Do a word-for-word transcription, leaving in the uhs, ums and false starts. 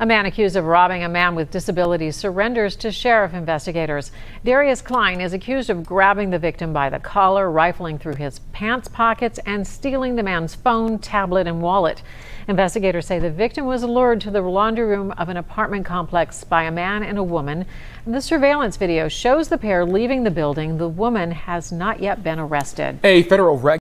A man accused of robbing a man with disabilities surrenders to sheriff investigators. Darius Cline is accused of grabbing the victim by the collar, rifling through his pants pockets, and stealing the man's phone, tablet, and wallet. Investigators say the victim was lured to the laundry room of an apartment complex by a man and a woman. And the surveillance video shows the pair leaving the building. The woman has not yet been arrested. A federal reg